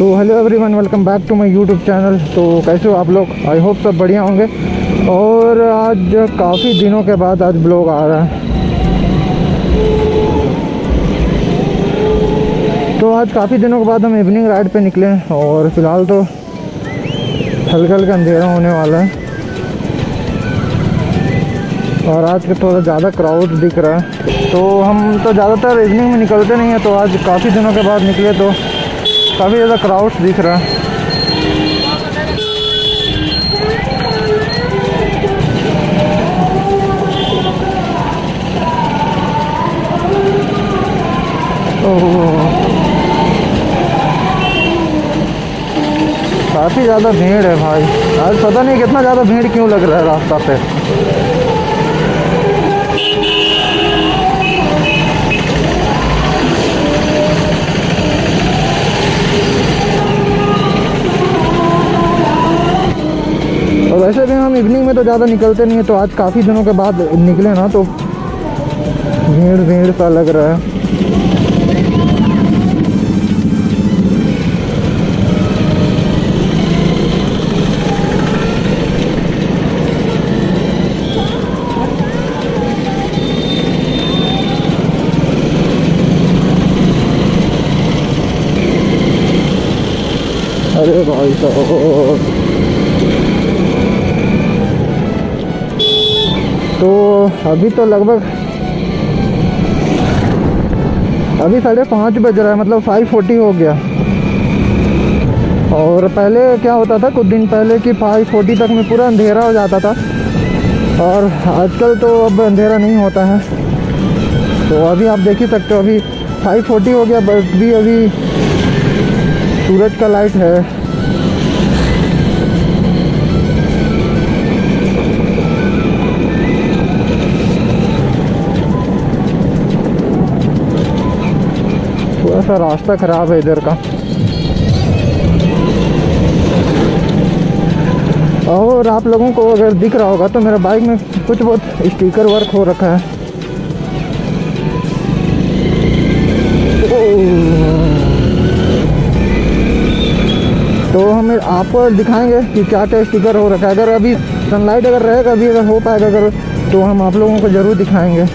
तो hello everyone, welcome back to my YouTube channel. तो कैसे हो आप लोग? आई होप सब बढ़िया होंगे। और आज काफ़ी दिनों के बाद आज ब्लॉग आ रहा है। तो आज काफ़ी दिनों के बाद हम इवनिंग राइड पे निकले हैं और फ़िलहाल तो हल्का हल्का अंधेरा होने वाला है और आज का थोड़ा ज़्यादा क्राउड दिख रहा है। तो हम तो ज़्यादातर इवनिंग में निकलते नहीं हैं, तो आज काफ़ी दिनों के बाद निकले तो काफ़ी ज़्यादा क्राउड दिख रहा है। काफ़ी ज़्यादा भीड़ है भाई। आज पता नहीं कितना ज़्यादा भीड़ क्यों लग रहा है रास्ता पे। और वैसे भी हम इवनिंग में तो ज़्यादा निकलते नहीं है, तो आज काफ़ी दिनों के बाद निकले ना तो भीड़ सा लग रहा है। अरे भाई साहब, तो अभी तो लगभग अभी 5:30 बज रहा है, मतलब 5:40 हो गया। और पहले क्या होता था कुछ दिन पहले कि 5:40 तक में पूरा अंधेरा हो जाता था, और आजकल तो अब अंधेरा नहीं होता है। तो अभी आप देख ही सकते हो, अभी 5:40 हो गया, बस भी अभी सूरज का लाइट है। थोड़ा सा रास्ता ख़राब है इधर का। और आप लोगों को अगर दिख रहा होगा तो मेरा बाइक में कुछ बहुत स्टिकर वर्क हो रखा है। तो हम आपको दिखाएंगे कि क्या क्या स्टिकर हो रखा है। अगर अभी सनलाइट अगर रहेगा, अभी अगर हो पाएगा अगर, तो हम आप लोगों को ज़रूर दिखाएंगे।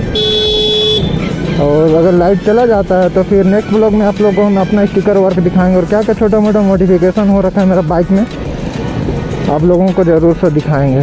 और अगर लाइट चला जाता है तो फिर नेक्स्ट ब्लॉग में आप लोगों को हम अपना स्टिकर वर्क दिखाएंगे और क्या क्या छोटा मोटा मॉडिफिकेशन हो रखा है मेरा बाइक में, आप लोगों को ज़रूर से दिखाएंगे।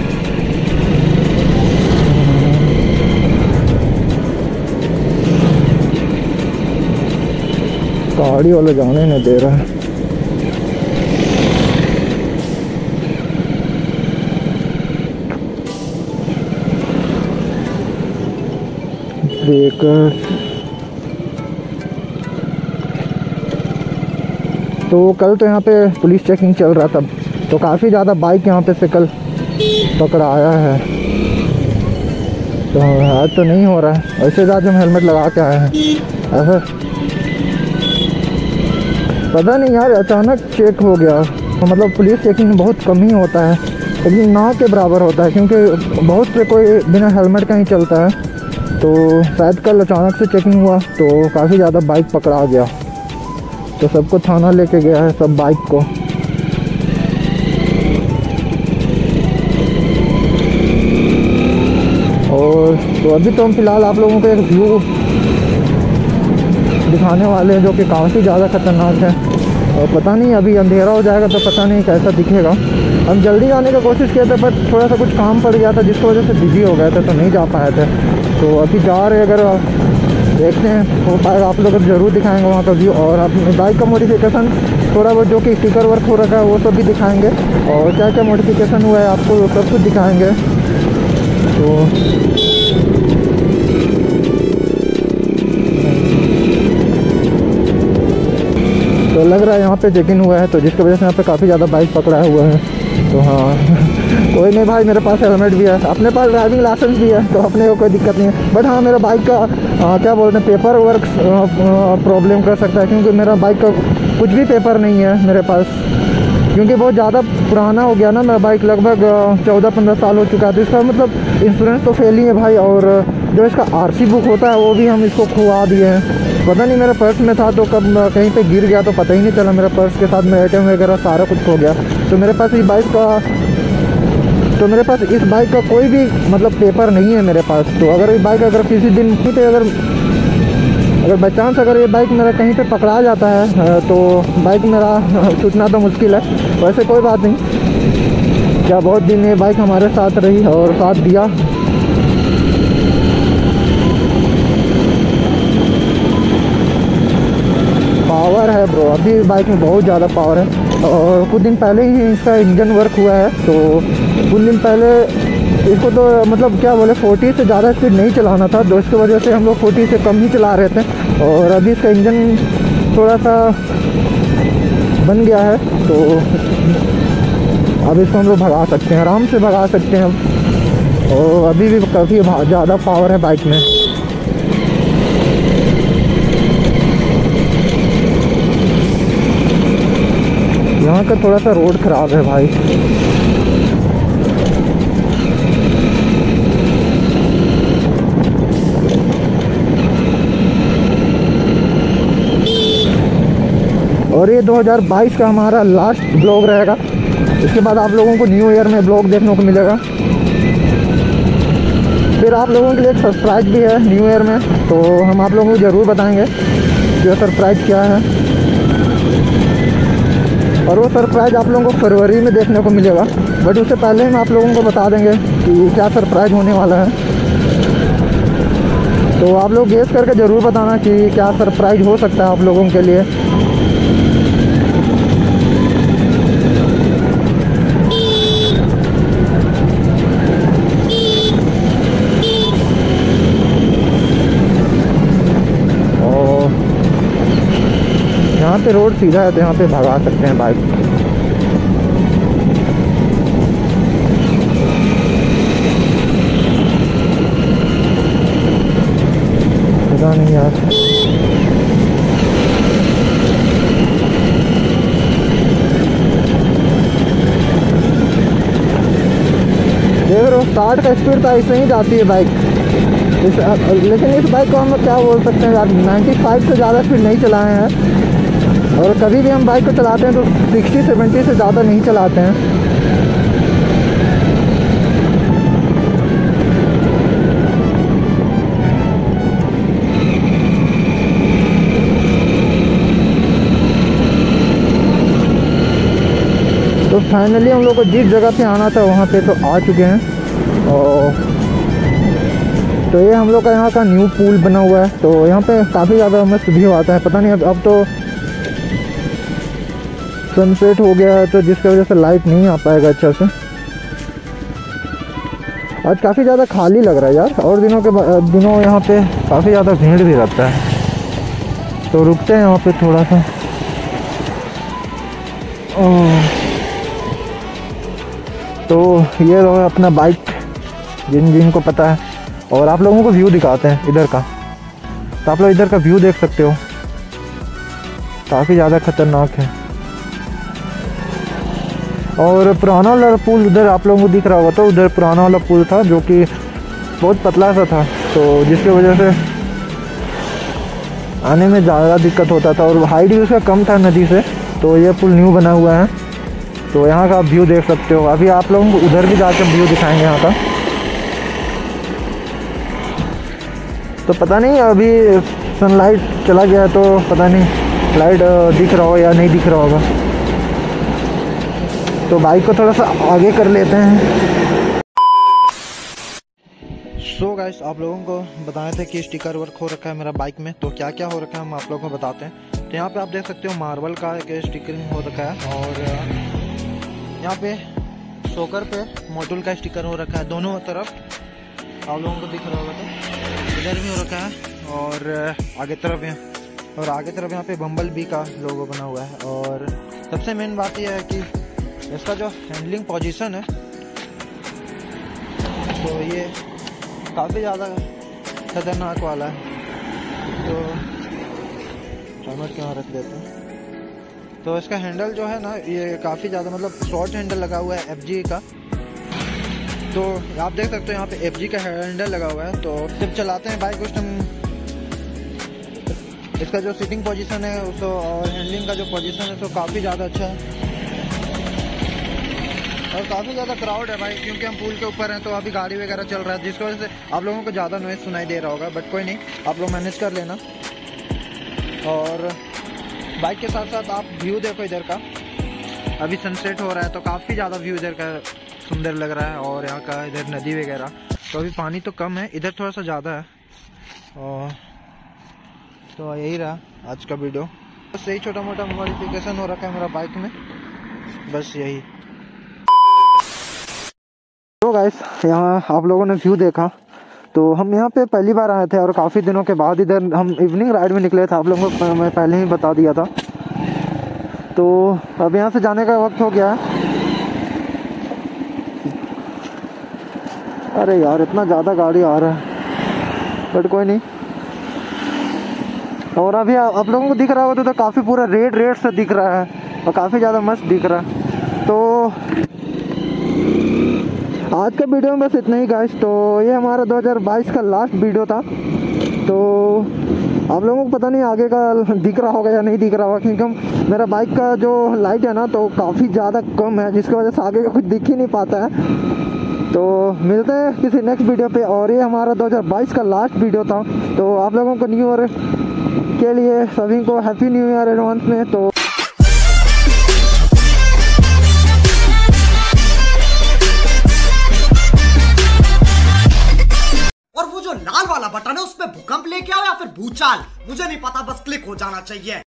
गाड़ी वाला जाने नहीं दे रहा है। तो कल तो यहाँ पे पुलिस चेकिंग चल रहा था, तो काफ़ी ज़्यादा बाइक यहाँ पे से कल पकड़ा आया है। तो आज तो नहीं हो रहा है, वैसे आज हम हेलमेट लगा के आए हैं। ऐसा पता नहीं यार, अचानक चेक हो गया। तो मतलब पुलिस चेकिंग बहुत कम ही होता है, लेकिन ना के बराबर होता है, क्योंकि बहुत से कोई बिना हेलमेट का ही चलता है। तो शायद कल अचानक से चेकिंग हुआ तो काफ़ी ज़्यादा बाइक पकड़ा गया, तो सबको थाना लेके गया है, सब बाइक को। और तो अभी तो हम फिलहाल आप लोगों को एक व्यू दिखाने वाले हैं जो कि काफ़ी ज़्यादा ख़तरनाक है। और पता नहीं अभी अंधेरा हो जाएगा तो पता नहीं कैसा दिखेगा। हम जल्दी आने की कोशिश किए थे, पर थोड़ा सा कुछ काम पड़ गया था जिसकी वजह से बिजी हो गए थे, तो नहीं जा पाए थे। तो अभी जा रहे, अगर देखते हैं हो पाएगा आप लोग को ज़रूर दिखाएंगे वहाँ का व्यू। और अपनी बाइक का मॉडिफिकेशन थोड़ा बहुत जो कि स्टिकर वर्क हो रखा है वो सब भी दिखाएंगे, और क्या क्या मॉडिफिकेशन हुआ है आपको सब कुछ दिखाएंगे। तो लग रहा है यहाँ पे चेकिंग हुआ है, तो जिसकी वजह से यहाँ पे काफ़ी ज़्यादा बाइक पकड़ा हुआ है। तो हाँ कोई नहीं भाई, मेरे पास हेलमेट भी है, अपने पास ड्राइविंग लाइसेंस भी है, तो अपने को कोई दिक्कत नहीं है। बट हाँ, मेरा बाइक का क्या बोलते हैं, पेपर वर्क प्रॉब्लम कर सकता है, क्योंकि मेरा बाइक का कुछ भी पेपर नहीं है मेरे पास, क्योंकि बहुत ज़्यादा पुराना हो गया ना मेरा बाइक, लगभग 14-15 साल हो चुका है। तो इसका मतलब इंश्योरेंस तो फेल ही है भाई, और जो इसका आरसी बुक होता है वो भी हम इसको खुआ दिए हैं। पता नहीं मेरे पर्स में था, तो कब कहीं पे गिर गया तो पता ही नहीं चला। मेरा पर्स के साथ में ATM वगैरह सारा कुछ खो गया। तो मेरे पास इस बाइक का कोई भी मतलब पेपर नहीं है मेरे पास। तो अगर ये बाइक अगर किसी दिन कहीं पे अगर बाई चांस अगर ये बाइक मेरा कहीं पे पकड़ा जाता है तो बाइक मेरा छूटना तो मुश्किल है। वैसे कोई बात नहीं, क्या बहुत दिन ये बाइक हमारे साथ रही और साथ दिया। पावर है ब्रो, अभी बाइक में बहुत ज़्यादा पावर है। और कुछ दिन पहले ही इसका इंजन वर्क हुआ है। तो कुछ दिन पहले इसको तो मतलब क्या बोले 40 से ज़्यादा स्पीड नहीं चलाना था, तो इसकी वजह से हम लोग 40 से कम ही चला रहे थे। और अभी इसका इंजन थोड़ा सा बन गया है, तो अब इसको हम लोग भगा सकते हैं, आराम से भगा सकते हैं। और अभी भी काफ़ी ज़्यादा पावर है बाइक में। यहाँ का थोड़ा सा रोड ख़राब है भाई। और ये 2022 का हमारा लास्ट ब्लॉग रहेगा। इसके बाद आप लोगों को न्यू ईयर में ब्लॉग देखने को मिलेगा। फिर आप लोगों के लिए एक सरप्राइज भी है न्यू ईयर में, तो हम आप लोगों को ज़रूर बताएंगे कि सरप्राइज क्या है। और वो सरप्राइज़ आप लोगों को फरवरी में देखने को मिलेगा, बट उससे पहले हम आप लोगों को बता देंगे कि क्या सरप्राइज़ होने वाला है। तो आप लोग गेस करके ज़रूर बताना कि क्या सरप्राइज़ हो सकता है आप लोगों के लिए। यहाँ पे रोड सीधा है तो यहाँ पे भगा सकते हैं बाइक। पता नहीं यार, देख रहे हो 60 का स्पीड तो ऐसे ही जाती है बाइक। लेकिन इस बाइक को हम क्या बोल सकते हैं यार, 95 से ज़्यादा स्पीड नहीं चलाए हैं। और कभी भी हम बाइक को चलाते हैं तो 60-70 से ज़्यादा नहीं चलाते हैं। तो फाइनली हम लोग को जिस जगह पे आना था वहाँ पे तो आ चुके हैं। और तो ये हम लोग का यहाँ का न्यू पूल बना हुआ है। तो यहाँ पे काफ़ी ज़्यादा मस्त व्यू आता है। पता नहीं अब तो सनसेट हो गया है, तो जिसकी वजह से लाइट नहीं आ पाएगा अच्छा से। आज काफ़ी ज़्यादा खाली लग रहा है यार, और दिनों यहाँ पे काफ़ी ज़्यादा भीड़ भी रहता है। तो रुकते हैं यहाँ पे थोड़ा सा। तो ये रहा अपना बाइक, जिनको पता है। और आप लोगों को व्यू दिखाते हैं इधर का। तो आप लोग इधर का व्यू देख सकते हो, काफ़ी ज़्यादा खतरनाक है। और पुराना वाला पुल उधर आप लोगों को दिख रहा होगा, तो उधर पुराना वाला पुल था जो कि बहुत पतला सा था, तो जिसकी वजह से आने में ज़्यादा दिक्कत होता था। और हाइट भी उसका कम था नदी से। तो ये पुल न्यू बना हुआ है, तो यहाँ का आप व्यू देख सकते हो। अभी आप लोगों को उधर भी जाकर व्यू दिखाएंगे यहाँ का। तो पता नहीं अभी सनलाइट चला गया है, तो पता नहीं लाइट दिख रहा हो या नहीं दिख रहा होगा। तो बाइक को थोड़ा सा आगे कर लेते हैं। सो गाइस, आप लोगों को बताए थे कि स्टिकर वर्क हो रखा है मेरा बाइक में। तो क्या क्या हो रखा है हम आप लोगों को बताते हैं। तो यहाँ पे आप देख सकते हो मार्बल का एक स्टिकरिंग हो रखा है। और यहाँ पे शोकर पे मोटुल का स्टिकर हो रखा है दोनों तरफ, आप लोगों को दिख रहा होगा। तो इधर भी हो रखा है और आगे तरफ यहाँ पे बम्बल बी का लोगो बना हुआ है। और सबसे मेन बात यह है कि इसका जो हैंडलिंग पोजीशन है, तो ये काफ़ी ज़्यादा खतरनाक वाला है। तो समझ के यहाँ रख देते हैं। तो इसका हैंडल जो है ना, ये काफ़ी ज़्यादा मतलब शॉर्ट हैंडल लगा हुआ है FG का। तो आप देख सकते हो यहाँ पे FG का हैंडल लगा हुआ है। तो जब चलाते हैं बाइक उस टाइम इसका जो सीटिंग पोजीशन है उसको और हैंडलिंग का जो पोजीशन है उसको काफ़ी ज़्यादा अच्छा है और काफ़ी ज़्यादा क्राउड है भाई, क्योंकि हम पुल के ऊपर हैं तो अभी गाड़ी वगैरह चल रहा है, जिसकी वजह से आप लोगों को ज़्यादा नॉइज़ सुनाई दे रहा होगा, बट कोई नहीं, आप लोग मैनेज कर लेना। और बाइक के साथ साथ आप व्यू देखो इधर का, अभी सनसेट हो रहा है तो काफ़ी ज़्यादा व्यू इधर का सुंदर लग रहा है। और यहाँ का इधर नदी वगैरह, तो अभी पानी तो कम है, इधर थोड़ा सा ज़्यादा है। और तो यही रहा आज का वीडियो, बस यही छोटा मोटा मॉडिफिकेशन हो रखा है मेरा बाइक में, बस यही। तो गाइस, यहाँ आप लोगों ने व्यू देखा, तो हम यहाँ पे पहली बार आए थे और काफ़ी दिनों के बाद इधर हम इवनिंग राइड में निकले थे, आप लोगों को मैं पहले ही बता दिया था। तो अब यहाँ से जाने का वक्त हो गया है। अरे यार इतना ज़्यादा गाड़ी आ रहा है, बट कोई नहीं। और अभी आप लोगों को दिख रहा होगा तो काफ़ी पूरा रेड सा दिख रहा है और काफ़ी ज़्यादा मस्त दिख रहा है। तो आज का वीडियो में बस इतना ही गाइस। तो ये हमारा 2022 का लास्ट वीडियो था। तो आप लोगों को पता नहीं आगे का दिख रहा होगा या नहीं दिख रहा होगा, क्योंकि मेरा बाइक का जो लाइट है ना तो काफ़ी ज़्यादा कम है, जिसकी वजह से आगे का कुछ दिख ही नहीं पाता है। तो मिलते हैं किसी नेक्स्ट वीडियो पे। और ये हमारा 2022 का लास्ट वीडियो था। तो आप लोगों को न्यू ईयर के लिए सभी को हैप्पी न्यू ईयर एडवांस में। तो और वो जो लाल वाला बटन है उसमें भूकंप लेके आओ या फिर भूचाल, मुझे नहीं पता, बस क्लिक हो जाना चाहिए।